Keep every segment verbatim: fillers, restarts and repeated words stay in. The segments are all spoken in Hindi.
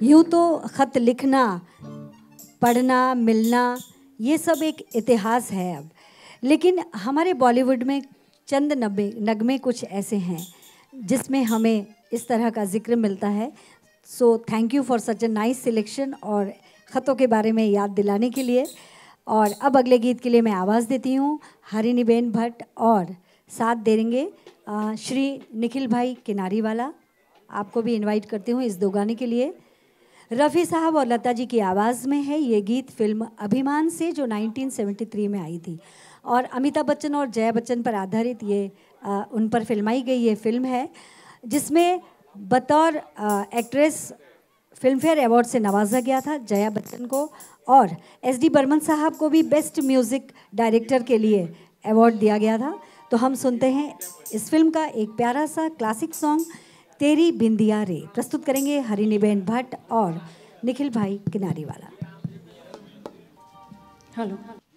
यूँ तो ख़त लिखना, पढ़ना, मिलना ये सब एक इतिहास है अब, लेकिन हमारे बॉलीवुड में चंद नब्बे नगमे कुछ ऐसे हैं जिसमें हमें इस तरह का जिक्र मिलता है। So thank you for such a nice selection और ख़तों के बारे में याद दिलाने के लिए। और अब अगले गीत के लिए मैं आवाज़ देती हूँ हरिनीबेन भट्ट और साथ देंगे श्री निखिल भाई किनारी वाला। आपको भी इनवाइट करती हूँ इस दो गाने के लिए। रफ़ी साहब और लता जी की आवाज़ में है ये गीत फिल्म अभिमान से, जो उन्नीस सौ तिहत्तर में आई थी और अमिताभ बच्चन और जया बच्चन पर आधारित ये आ, उन पर फिल्माई गई ये फिल्म है, जिसमें बतौर एक्ट्रेस फिल्म फेयर अवार्ड से नवाजा गया था जया बच्चन को, और एस डी बर्मन साहब को भी बेस्ट म्यूज़िक डायरेक्टर के लिए अवार्ड दिया गया था। तो हम सुनते हैं इस फिल्म का एक प्यारा सा क्लासिक सॉन्ग तेरी बिंदिया रे। प्रस्तुत करेंगे हरिनीबेन भट्ट और निखिल भाई किनारी वाला। हेलो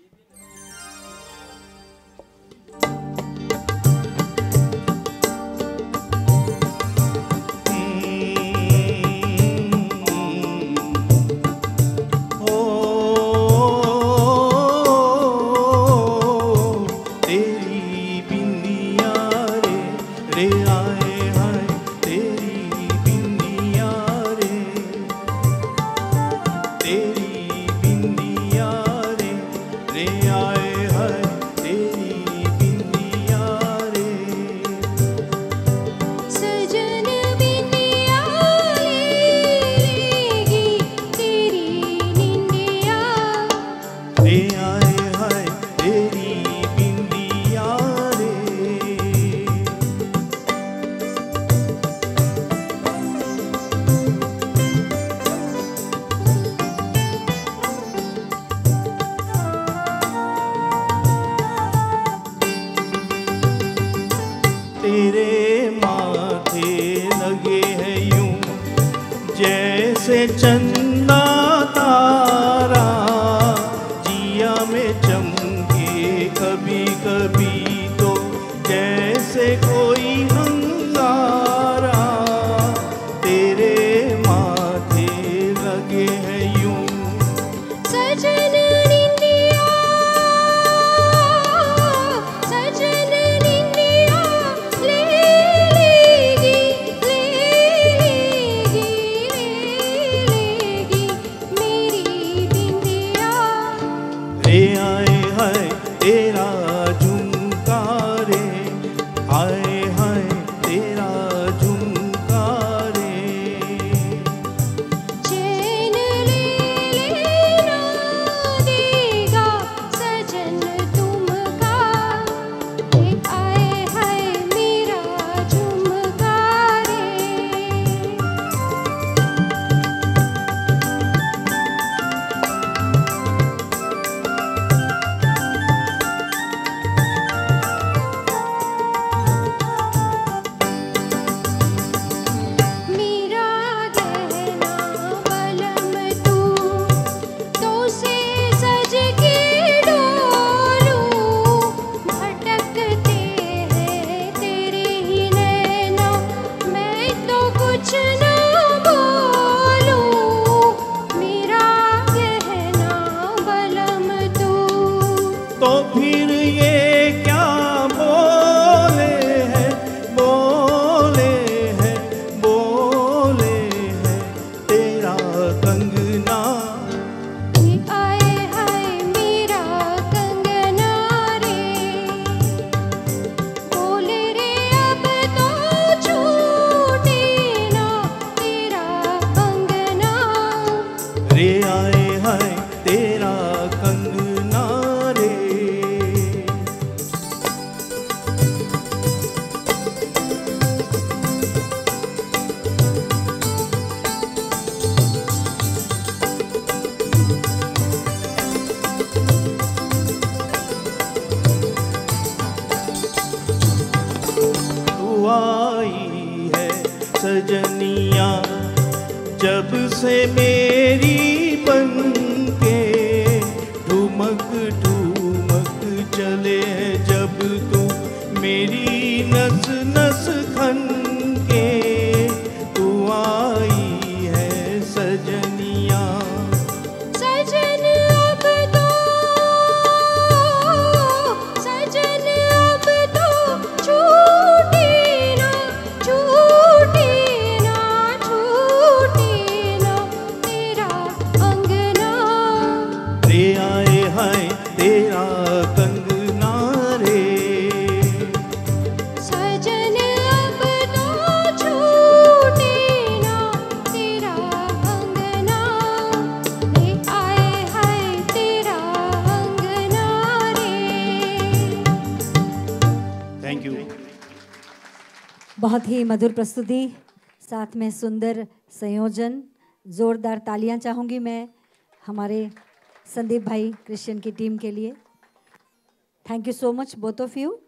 चंदा तारा जिया में चमके कभी कभी तो जैसे कोई अंगारा, तेरे माथे लगे हैं यूं सजन निंदिया, सजन निंदिया ले लेगी, ले लेगी रे आए हाय तेरा झुमका रे, आए हाय तेरा झुमका रे। चैन ले लेना देगा सजन तुमका, आए हाय मेरा झुमका रे। तो फिर ये क्या बोले हैं, बोले हैं, बोले हैं तेरा कंगना, आए हाय मेरा कंगना रे। बोले रे अब तो छूटे ना तेरा कंगना, रे आए हाय तेरा कंगना रे। तू आई है सजनिया जब से मेरी बनके, ठुमक ठुमक चले जब तू मेरी नस नस खन के, तू आई है सजनिया। सजन अब तो सजन अब तो छूटे ना छूटे ना छूटे ना तेरा अंगना। रे आए हाय तेरा कंगना रे। सजन अब तो छूटे ना तेरा अंगना। रे आए हाय तेरा अंगना रे। Thank you. बहुत ही मधुर प्रस्तुति, साथ में सुंदर संयोजन। जोरदार तालियां चाहूंगी मैं हमारे संदीप भाई क्रिश्चियन की टीम के लिए। Thank you so much both of you.